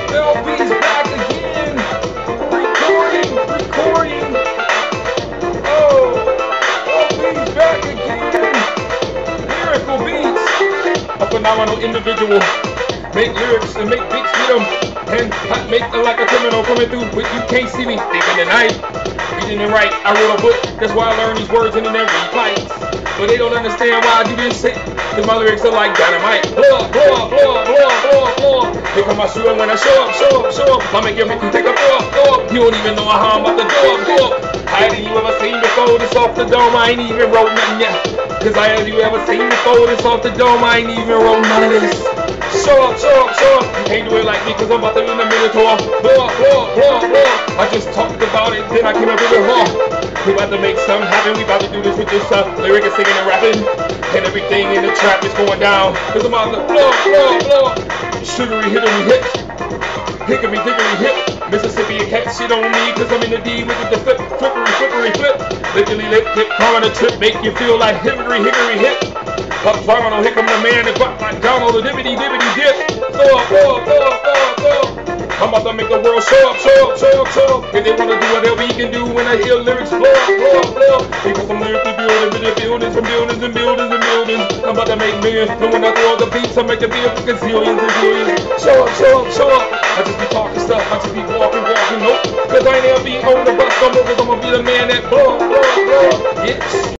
LB's back again. Recording. Oh, LB's back again. Lyrical Beats. A phenomenal individual. Make lyrics and make beats with them. And make like a criminal coming through. But you can't see me thinking tonight. Reading and write. I wrote a book. That's why I learned these words in every fight. But they don't understand why I do this shit. Cause my lyrics are like dynamite. Blow up. Here come my shoe and when I show up. I make you take a blow up. You don't even know how I'm about to go up. How did you ever seen before this off the dome? I ain't even wrote nothing yet. Cause I have you ever seen before this off the dome? I ain't even wrote none of this. Show up. You can't do it like me cause I'm about to be in the Minotaur. Blow up. I just talked about it, then I came up with it raw. We about to make something happen. We about to do this with this lyric and singing and rapping. And everything in the trap is going down. Cause I'm about to blow up. Sugary hickory hip. Hickory dickory hip. Mississippi and cat shit on me. Cause I'm in the D with the flippery flip. Literally lip tip, calling a trip. Make you feel like hickory hip. Up Toronto, here come the man that got like Donald the dibbity dip. Blow up. I'm about to make the world show up. If they wanna do whatever you can do when I hear lyrics blow up. Because I'm lyrically building from buildings and buildings. I'm about to make millions. And when I throw the beats, I make the beat for gazillions and billions. Show up. I just be talking stuff. I just be walking. Nope. Cause I ain't never be on the bus no more. Cause I'm gonna be the man that blow up. Yes.